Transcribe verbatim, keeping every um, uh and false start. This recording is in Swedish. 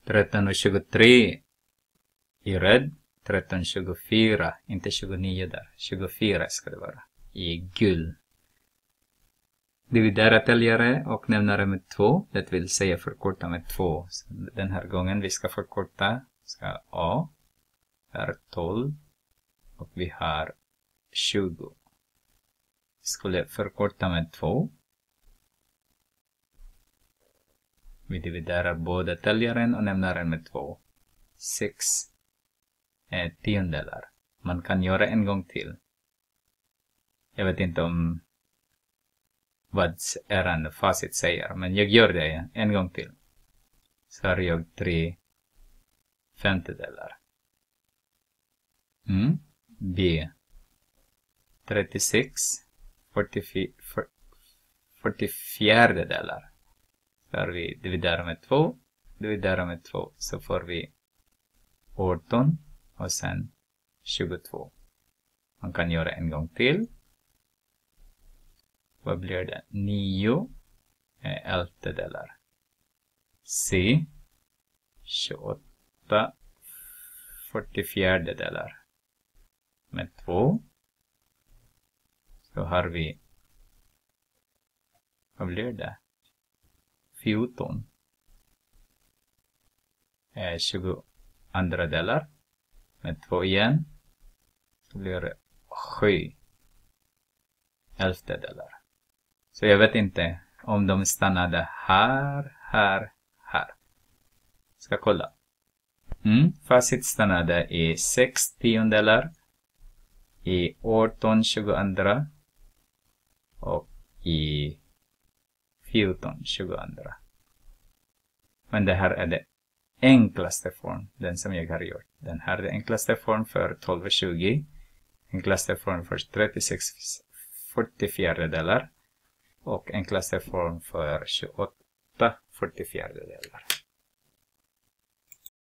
tretton och tjugotre i röd. tretton tjugofyra, inte tjugonio där. tjugofyra ska det vara i gul. Dividera täljare och nämnare med två. Det vill säga förkorta med två. Så den här gången vi ska förkorta ska A är tolv och vi har tjugo. Vi skulle förkorta med två. Vi dividerar båda täljaren och nämnaren med två. sex är tiondelar. Man kan göra en gång till. Jag vet inte om vad är facit säger, men jag gör det en gång till. Så har jag tre femtedelar. Mm. B. trettiosex fyrtiofyra delar. Så har vi dividerar med två. Dividerar med två så får vi arton och sen tjugotvå. Man kan göra en gång till. Vad blir det? nio är elftedelar. C. tjugoåtta fyrtiofyra delar. Med två. Så har vi. Vad blir det? fjorton. Är tjugo andra delar. Med två igen. Så blir det sju elftedelar. Så jag vet inte om de stannade här, här, här. Ska kolla. Mm, facit stannade i sex tiondelar. I arton tjugoandra. Och i fjorton tjugoandra. Men det här är det enklaste form. Den som jag har gjort. Den här är det enklaste form för tolv och tjugo. Enklaste form för trettiosex fyrtiofyra delar. Och enklaste form för tjugoåtta fyrtiofyra delar.